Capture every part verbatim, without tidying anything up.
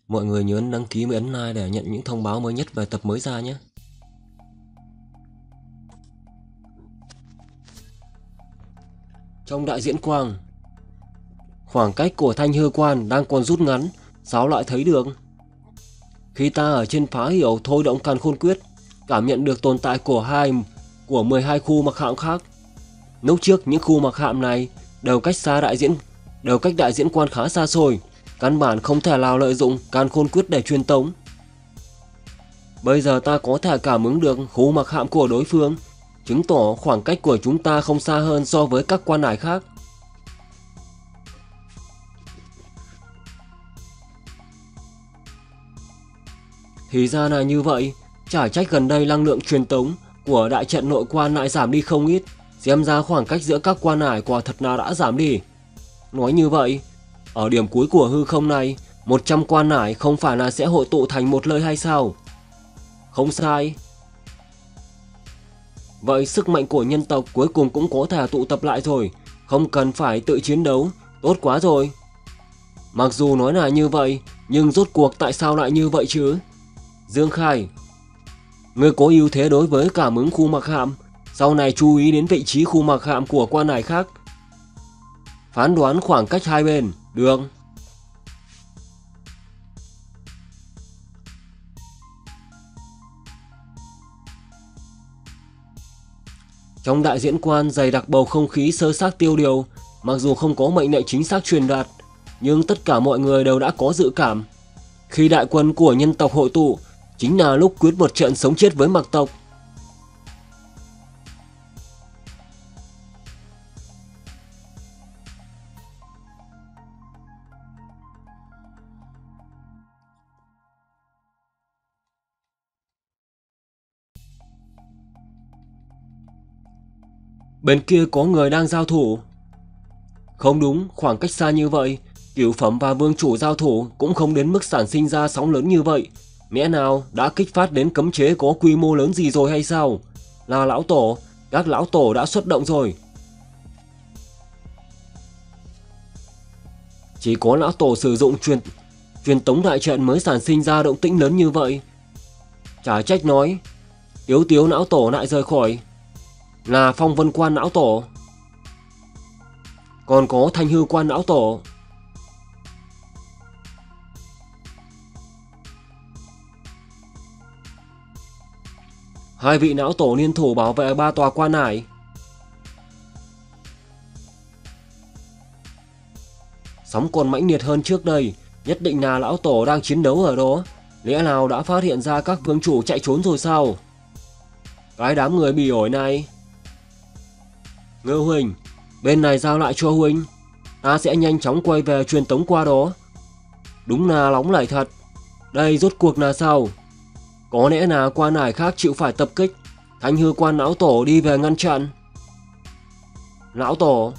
Mọi người nhớ đăng ký và ấn like để nhận những thông báo mới nhất về tập mới ra nhé. Trong đại diễn quang, khoảng cách của Thanh Hư Quan đang còn rút ngắn, sao lại thấy được? Khi ta ở trên phá hiểu thôi động càn khôn quyết, cảm nhận được tồn tại của hai của mười hai khu mặc hạm khác. Lúc trước những khu mặc hạm này đều cách xa đại diễn đều cách đại diễn quan khá xa xôi, căn bản không thể nào lợi dụng càn khôn quyết để truyền tống. Bây giờ ta có thể cảm ứng được khu mặc hạm của đối phương, chứng tỏ khoảng cách của chúng ta không xa hơn so với các quan hải khác. Thì ra là như vậy, chả trách gần đây năng lượng truyền tống của đại trận nội quan lại giảm đi không ít, xem ra khoảng cách giữa các quan hải quả thật là đã giảm đi. Nói như vậy, ở điểm cuối của hư không này, một trăm quan hải không phải là sẽ hội tụ thành một nơi hay sao? Không sai. Vậy sức mạnh của nhân tộc cuối cùng cũng có thể tụ tập lại rồi, không cần phải tự chiến đấu, tốt quá rồi. Mặc dù nói là như vậy, nhưng rốt cuộc tại sao lại như vậy chứ? Dương Khai, ngươi có ưu thế đối với cảm ứng khu mặc hạm, sau này chú ý đến vị trí khu mặc hạm của quan hải khác. Phán đoán khoảng cách hai bên, được. Trong đại diễn quan dày đặc bầu không khí sơ xác tiêu điều, mặc dù không có mệnh lệnh chính xác truyền đạt, nhưng tất cả mọi người đều đã có dự cảm. Khi đại quân của nhân tộc hội tụ, chính là lúc quyết một trận sống chết với mặc tộc. Bên kia có người đang giao thủ. Không đúng, khoảng cách xa như vậy, cửu phẩm và vương chủ giao thủ cũng không đến mức sản sinh ra sóng lớn như vậy. Lẽ nào đã kích phát đến cấm chế có quy mô lớn gì rồi hay sao? Là lão tổ, các lão tổ đã xuất động rồi. Chỉ có lão tổ sử dụng truyền truyền tống đại trận mới sản sinh ra động tĩnh lớn như vậy. Chả trách nói, Tiếu Tiếu lão tổ lại rời khỏi. Là Phong Vân Quan lão tổ, còn có Thanh Hư Quan lão tổ. Hai vị lão tổ liên thủ bảo vệ ba tòa quan hải. Sóng còn mãnh liệt hơn trước đây, nhất định là lão tổ đang chiến đấu ở đó. Lẽ nào đã phát hiện ra các vương chủ chạy trốn rồi sao? Cái đám người bị ổi này. Ngư huynh, bên này giao lại cho huynh, ta sẽ nhanh chóng quay về truyền tống qua đó. Đúng là nóng nảy thật. Đây rốt cuộc là sao? Có lẽ là quan hải khác chịu phải tập kích, Thanh Hư Quan lão tổ đi về ngăn chặn. Lão tổ,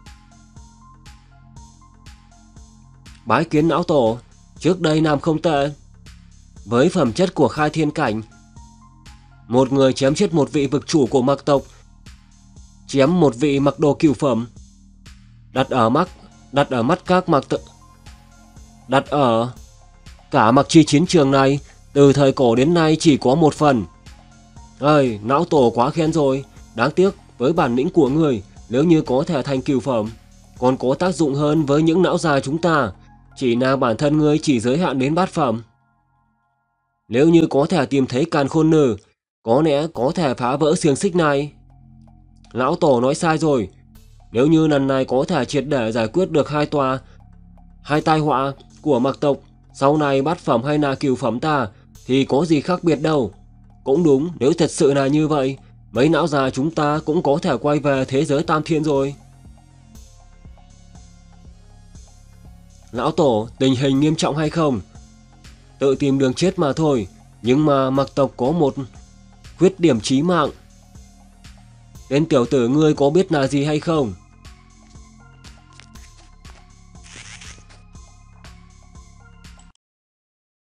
bái kiến lão tổ, trước đây làm không tệ. Với phẩm chất của khai thiên cảnh, một người chém chết một vị vực chủ của mặc tộc, chém một vị mặc đồ cửu phẩm, đặt ở mắt đặt ở mắt các mặc tự đặt ở cả mặc chi chiến trường này, từ thời cổ đến nay chỉ có một phần. Ơi, lão tổ quá khen rồi, đáng tiếc với bản lĩnh của người, nếu như có thể thành cửu phẩm, còn có tác dụng hơn với những lão già chúng ta, chỉ là bản thân ngươi chỉ giới hạn đến bát phẩm. Nếu như có thể tìm thấy càn khôn nữ, có lẽ có thể phá vỡ xiềng xích này. Lão tổ nói sai rồi, nếu như lần này có thể triệt để giải quyết được hai tòa hai tai họa của mặc tộc, sau này bát phẩm hay là cửu phẩm ta thì có gì khác biệt đâu. Cũng đúng, nếu thật sự là như vậy, mấy lão già chúng ta cũng có thể quay về thế giới tam thiên rồi. Lão tổ, tình hình nghiêm trọng hay không? Tự tìm đường chết mà thôi, nhưng mà mặc tộc có một khuyết điểm chí mạng. Tên tiểu tử ngươi có biết là gì hay không?